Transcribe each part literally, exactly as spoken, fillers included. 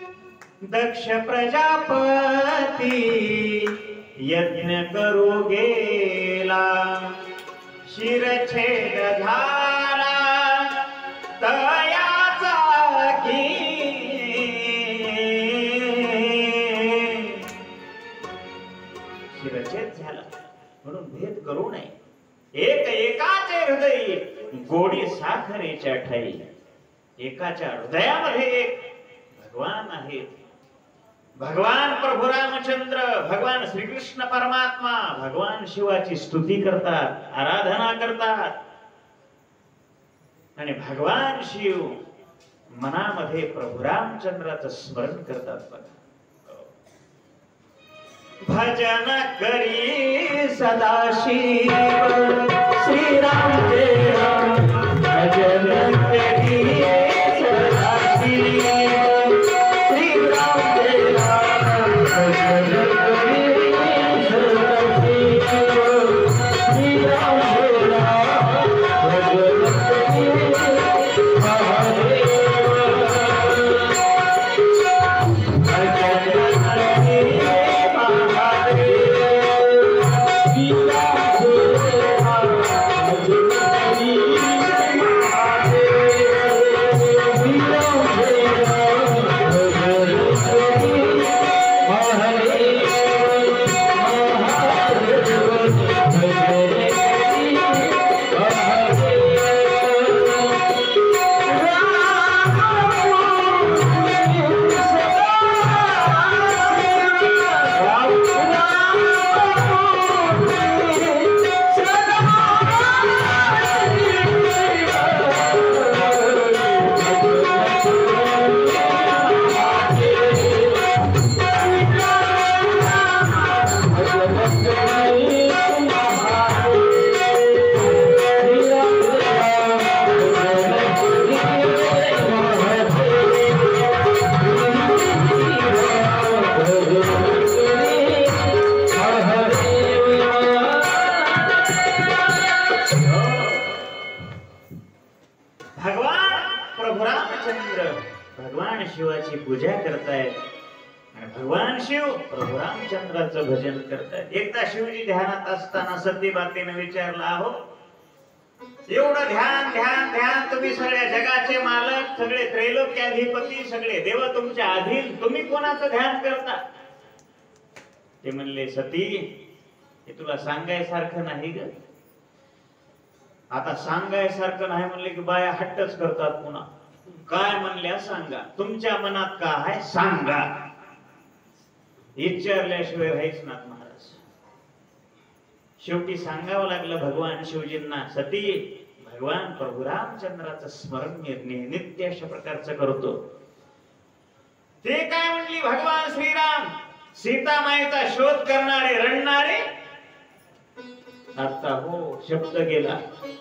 दक्ष प्रजापती यज्ञ करू गेला, शिरछेद झाला तयाचा की शिरछेद झाला म्हणून भेद करू नये. एक एकाचे हृदय गोडी साखरेच्या ठाई. एकाच्या हृदयामध्ये एक भगवान आहेत. भगवान प्रभू रामचंद्र, भगवान श्रीकृष्ण परमात्मा भगवान शिवाची स्तुती करतात, आराधना करतात. आणि भगवान शिव मनामध्ये प्रभू रामचंद्राचं स्मरण करतात. भजन करी सदाशिव श्रीराम जय राम. भजन करी सदाशिव श्रीराम जय राम. भजन करी सदाशिव श्रीराम जय राम. भजन करी महादेव. शिवाची पूजा करतायत आणि भगवान शिव प्रभू रामचंद्राचं भजन करतायत. एकदा शिवजी ध्यानात असताना सतीमातेने विचारलं, आहो एवढं ध्यान ध्यान ध्यान, तुम्ही सगळ्या जगाचे मालक, सगळे त्रैलोक्याधिपती, सगळे देव तुमच्या अधीन, तुम्ही कोणाचं ध्यान करता? ते म्हणले, सती हे तुला सांगायसारखं नाही ग. आता सांगायसारखं नाही म्हणले की बाया हट्टच करतात. पुन्हा काय म्हणल्या सांगा, तुमच्या मनात काय आहे सांगा. विचारल्याशिवाय व्हायच ना महाराज. शेवटी सांगावं लागलं भगवान शिवजींना, सती भगवान प्रभू रामचंद्राचं स्मरण मी नित्य अशा प्रकारचं करतो. ते काय म्हणली, भगवान श्रीराम सीतामाईचा शोध करणारे रणणारे. आता हो शब्द गेला,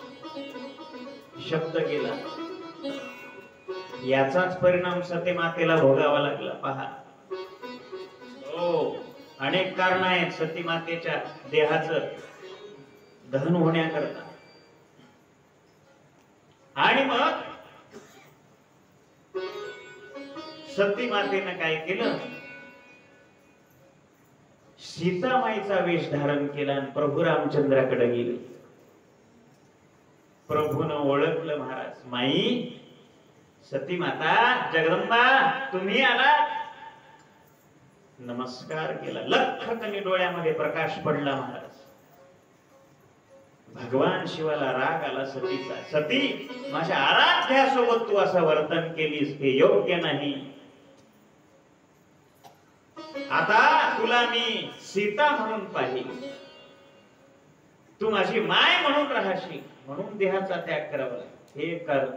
शब्द गेला. याचाच परिणाम सतीमातेला भोगावा लागला. पहा हो, अनेक कारण आहेत सतीमातेच्या देहाचं दहन होण्याकरता. आणि मग सतीमातेनं काय केलं, सीतामाईचा वेश धारण केला आणि प्रभू रामचंद्राकडे गेली. प्रभून ओळखलं महाराज, माई सती माता जगदंबा तुम्ही आला. नमस्कार केला. लख कणी डोळ्यामध्ये प्रकाश पडला महाराज. भगवान शिवाला राग आला सतीचा. सती माझ्या आराध्यासोबत तू असं वर्तन केलीस हे योग्य नाही. आता तुला मी सीता म्हणून पाहिजे, तू माझी माय म्हणून राहाशी, म्हणून देहाचा त्याग करावा. हे कर.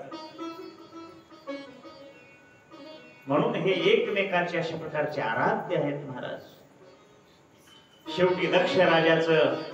म्हणून हे एकमेकाचे अशा प्रकारचे आराध्य आहेत महाराज. शेवटी दक्ष राजाचं